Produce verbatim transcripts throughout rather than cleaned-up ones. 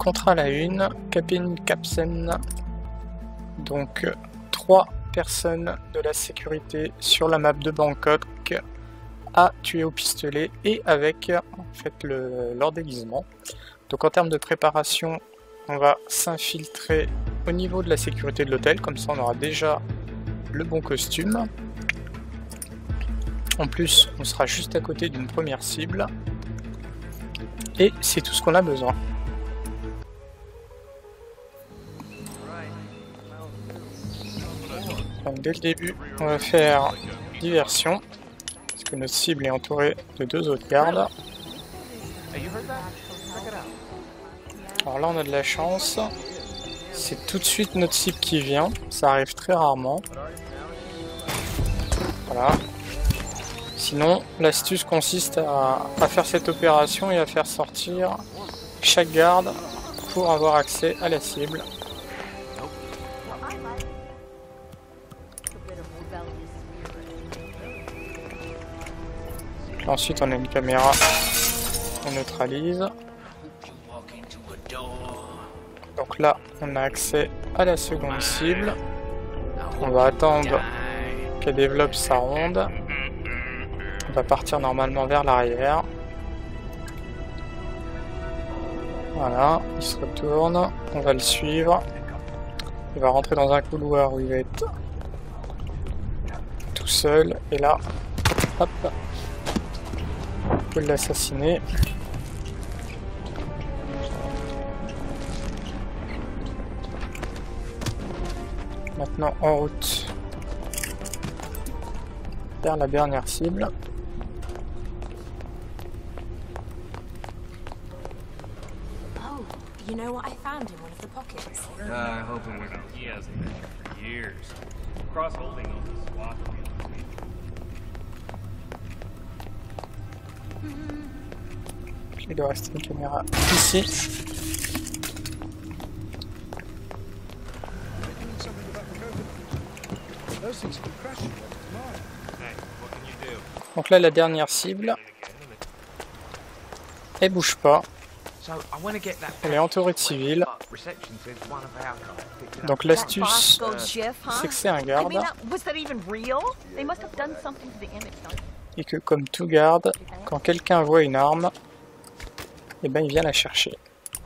contrat à la une, Capin Capsen. Donc trois personnes de la sécurité sur la map de Bangkok à tuer au pistolet et avec en fait le, leur déguisement. Donc en termes de préparation, on va s'infiltrer au niveau de la sécurité de l'hôtel, comme ça on aura déjà le bon costume. En plus, on sera juste à côté d'une première cible. Et c'est tout ce qu'on a besoin. Donc dès le début, on va faire diversion. Parce que notre cible est entourée de deux autres gardes. Alors là, on a de la chance. C'est tout de suite notre cible qui vient. Ça arrive très rarement. Voilà. Sinon, l'astuce consiste à, à faire cette opération et à faire sortir chaque garde pour avoir accès à la cible. Ensuite, on a une caméra, on neutralise. Donc là, on a accès à la seconde cible. On va attendre qu'elle développe sa ronde. On va partir normalement vers l'arrière. Voilà, il se retourne. On va le suivre. Il va rentrer dans un couloir où il va être tout seul. Et là, hop, on peut l'assassiner. Maintenant en route vers la dernière cible. You know what I found in one of the pockets? Uh, I hope it wasn't. He hasn't been here for years. Cross holding on the swap. Il doit rester une caméra ici. Donc là, la dernière cible. Elle bouge pas. Elle est entourée de civils. Donc l'astuce, c'est que c'est un garde. Et que comme tout garde, quand quelqu'un voit une arme, et ben il vient la chercher.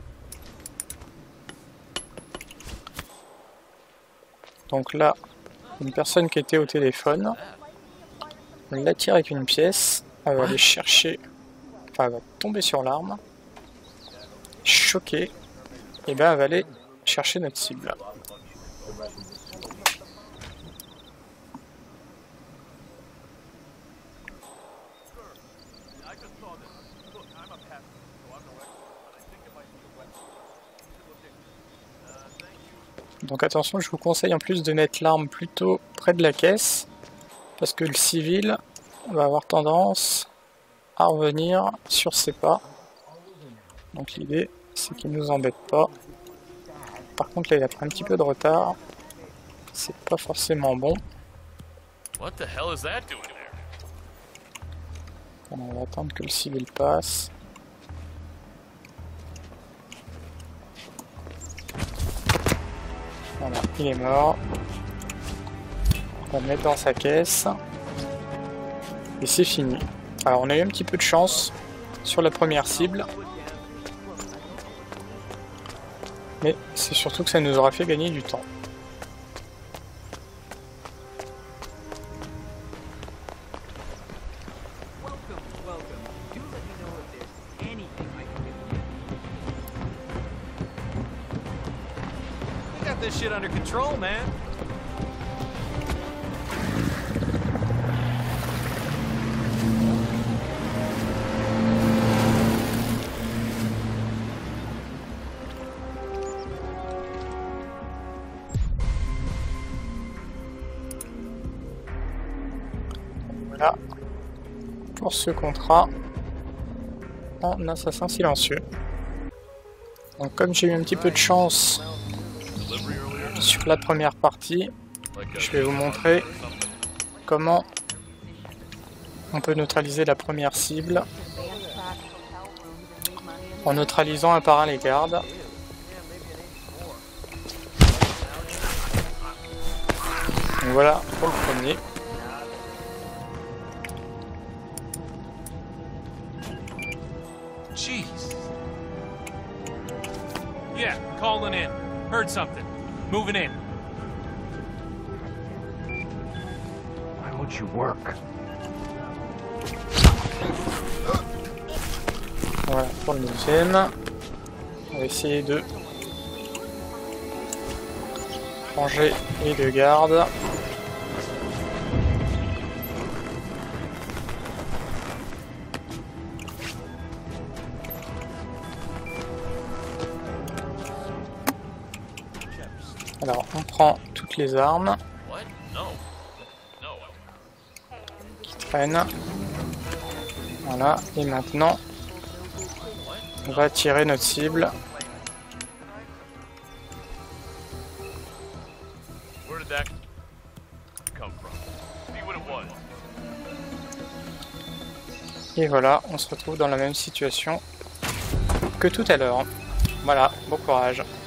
Donc là, une personne qui était au téléphone, on l'attire avec une pièce, elle va aller chercher, enfin elle va tomber sur l'arme, choquée, et ben elle va aller chercher notre cible. Donc attention, je vous conseille en plus de mettre l'arme plutôt près de la caisse, parce que le civil va avoir tendance à revenir sur ses pas. Donc l'idée, c'est qu'il ne nous embête pas. Par contre là, il a pris un petit peu de retard. C'est pas forcément bon. What the hell is that doing there? On va attendre que le civil passe. Voilà, il est mort. On va le mettre dans sa caisse. Et c'est fini. Alors on a eu un petit peu de chance sur la première cible. Mais c'est surtout que ça nous aura fait gagner du temps. This shit under control, man. Voilà pour ce contrat en assassin silencieux. Donc comme j'ai eu un petit peu de chance sur la première partie, je vais vous montrer comment on peut neutraliser la première cible en neutralisant un par un les gardes. voilà pour le premier. Jeez. Yeah, calling in. Heard something. Moving in. Why won't you work? Voilà pour le deuxième. On va essayer de ranger les deux gardes. Alors on prend toutes les armes qui traînent. Voilà, et maintenant on va tirer notre cible. Where did that come from? See what it was. Et voilà, on se retrouve dans la même situation que tout à l'heure. Voilà, bon courage.